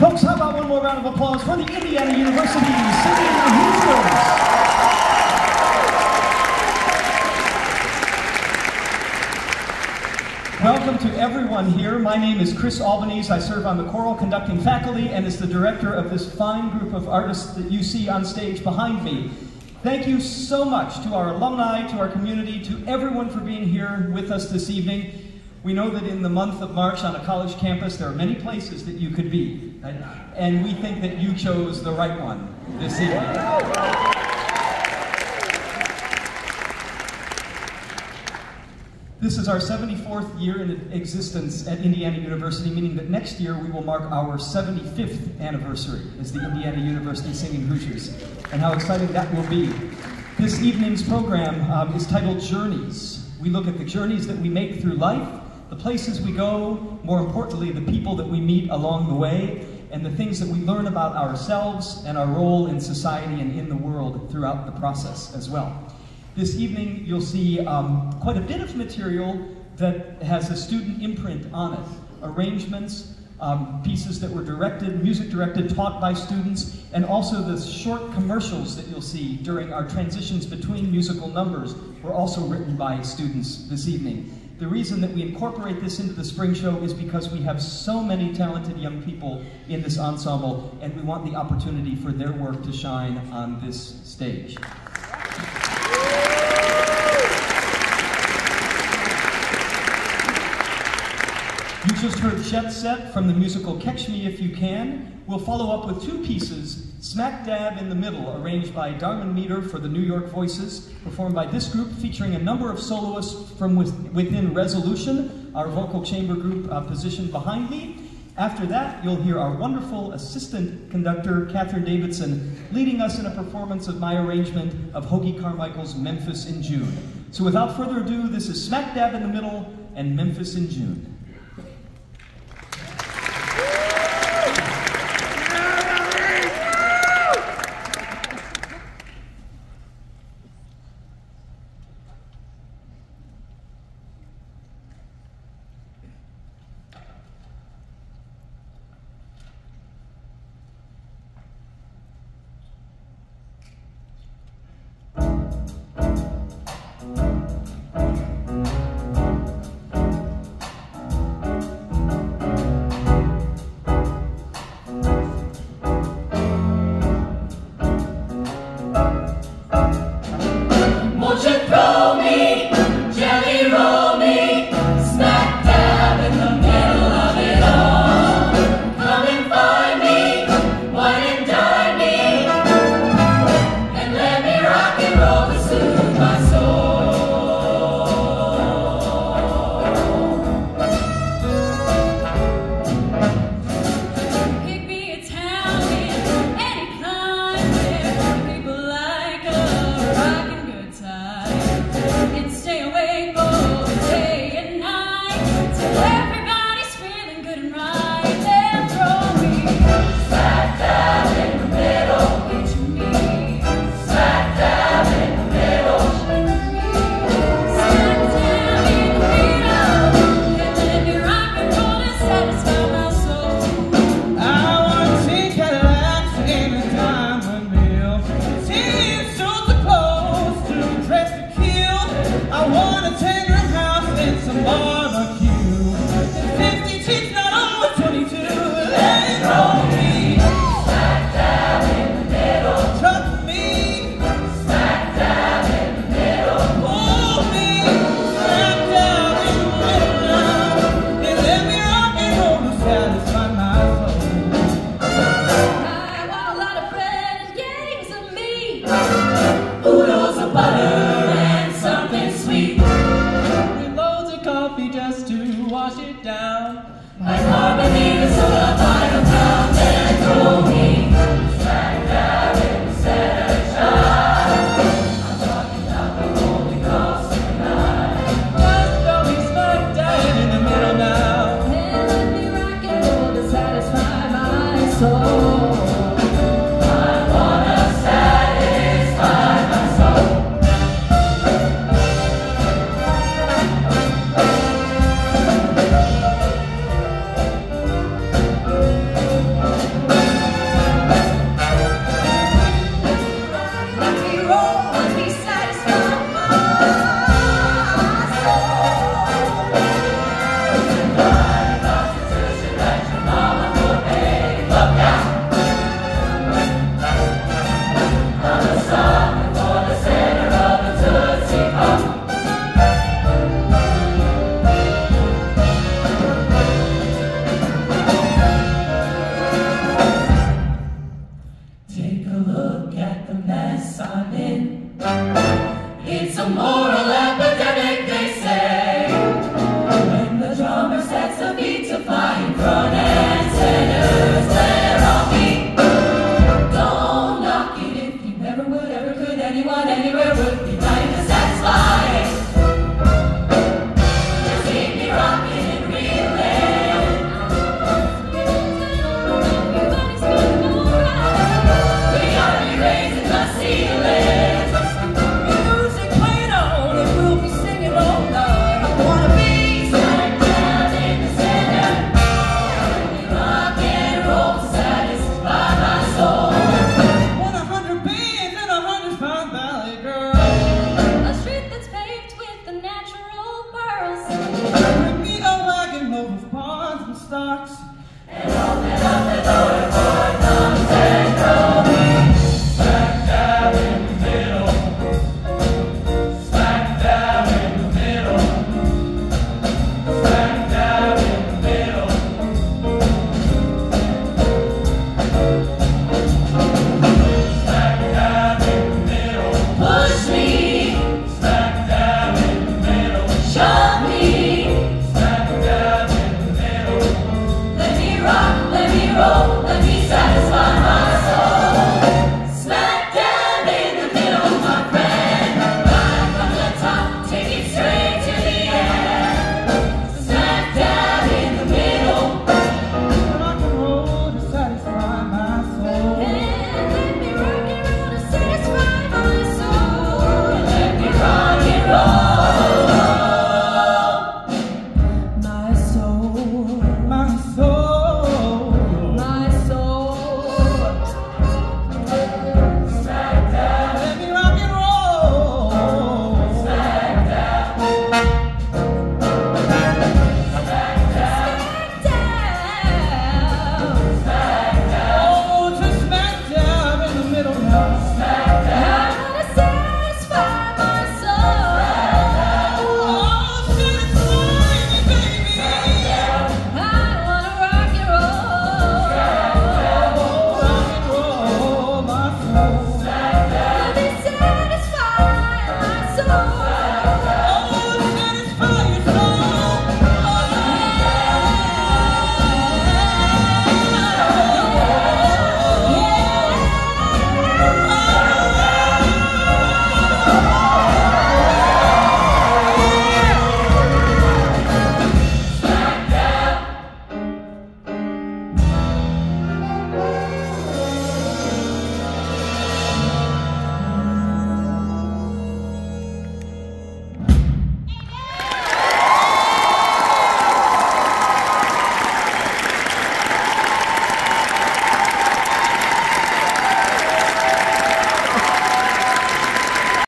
Folks, how about one more round of applause for the Indiana University Singing Hoosiers? Welcome to everyone here. My name is Chris Albanese. I serve on the choral conducting faculty and as the director of this fine group of artists that you see on stage behind me. Thank you so much to our alumni, to our community, to everyone for being here with us this evening. We know that in the month of March on a college campus, there are many places that you could be, right? And we think that you chose the right one this evening. This is our 74th year in existence at Indiana University, meaning that next year we will mark our 75th anniversary as the Indiana University Singing Hoosiers, and how exciting that will be. This evening's program is titled Journeys. We look at the journeys that we make through life, the places we go, more importantly, the people that we meet along the way, and the things that we learn about ourselves and our role in society and in the world throughout the process as well. This evening, you'll see quite a bit of material that has a student imprint on it. Arrangements, pieces that were directed, music directed, taught by students, and also the short commercials that you'll see during our transitions between musical numbers were also written by students this evening. The reason that we incorporate this into the spring show is because we have so many talented young people in this ensemble, and we want the opportunity for their work to shine on this stage. You just heard Chet Set from the musical Catch Me If You Can. We'll follow up with two pieces, Smack Dab in the Middle, arranged by Darman Meter for the New York Voices, performed by this group, featuring a number of soloists from within Resolution, our vocal chamber group positioned behind me. After that, you'll hear our wonderful assistant conductor, Catherine Davidson, leading us in a performance of my arrangement of Hoagy Carmichael's Memphis in June. So without further ado, this is Smack Dab in the Middle and Memphis in June. roll the misa.